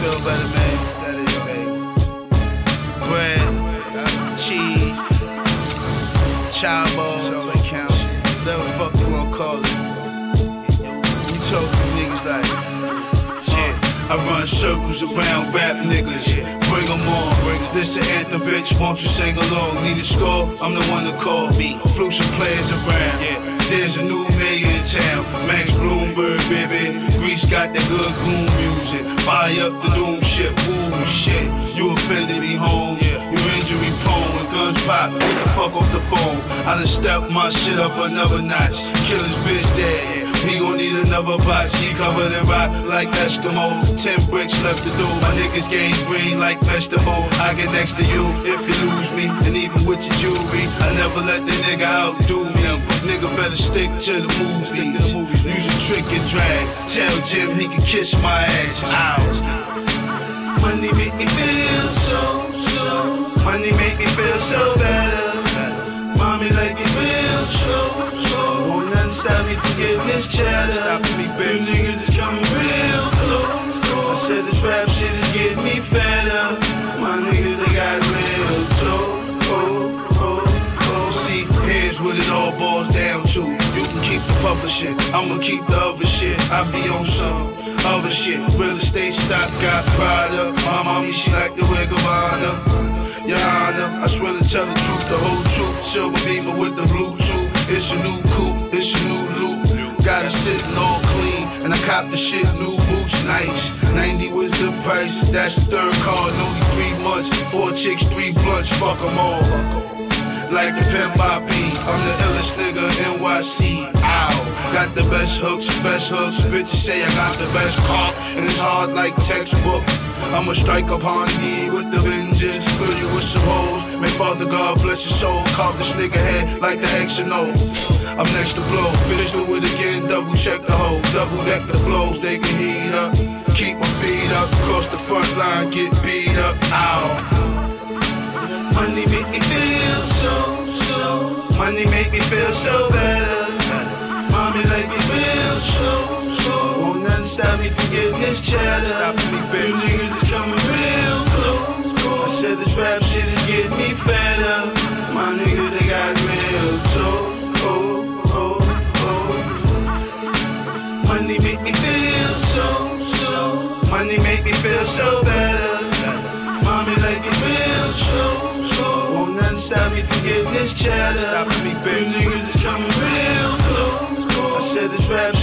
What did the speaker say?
feel better, man. That is, baby. Bread, cheese, child balls, whatever the fuck you wanna call it. You talk to niggas like, yeah, I run circles around rap niggas. Bring them on. This an anthem, bitch. Won't you sing along? Need a score? I'm the one to call. Flew some players around. There's a new mayor in town, Max Bloomberg, baby. Greece got that good goon music. Fire up the doom shit, ooh shit. You offended me home, you injury prone. When guns pop, get the fuck off the phone. I done stepped my shit up another notch. Kill his bitch dead. We gon' need another box. She covered in rock like Eskimo. 10 bricks left to do. My niggas gain green like vegetable. I get next to you if you lose me. And even with your jewelry, I never let the nigga outdo me. Nigga better stick to the movies. Use a trick and drag. Tell Jim he can kiss my ass. Ow. Money make me feel so. Money make me feel so better. Mommy like it real slow. Won't nothing stop me from getting this cheddar. Stopping me, baby. Niggas is coming real close. I said this rap shit is getting me fed up. My niggas, they got real toe. See, here's what it all boils down to. You can keep the publishing, I'ma keep the other shit. I be on some other shit. Real estate stock got Prada. My mommy, she like the wear Gabbana. Your Honor, I swear to tell the truth, the whole truth. Silver beamer with the Bluetooth. It's a new coupe, it's a new loop. Got it sitting all clean, and I cop the shit, new boots, nice. 90 was the price, that's the third card, only 3 months. 4 chicks, 3 blunts, fuck them all. Like the pimp I be, I'm the illest nigga NYC. Ow, got the best hooks. Bitches say I got the best car, and it's hard like textbook. I'ma strike upon thee with the vengeance, fill you with some hoes. May Father God bless your soul. Carve this nigga head like the X and O. I'm next to blow, bitch do it again. Double check the hoe, double deck the flows. They can heat up, keep my feet up. Cross the front line, get beat up. Ow. Money make me feel so. Money make me feel so better. Mommy like me real slow. Won't nothing stop me from getting this cheddar. Stopping me, baby. Niggas is coming real close. I said this rap shit is getting me fed up. My niggas, they got real toe. Money make me feel so. Money make me feel so better. Mommy like it real slow. Won't nothing stop me from getting this cheddar. Stopping me, baby. Niggas is coming real close. I said this rap